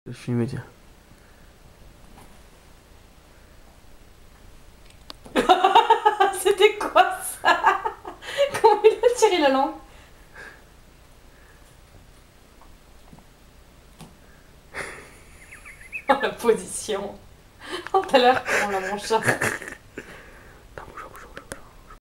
Le film média. C'était quoi ça? Comment il a tiré la langue? Oh la position. Oh, tout à l'heure, comment on l'a mon chat.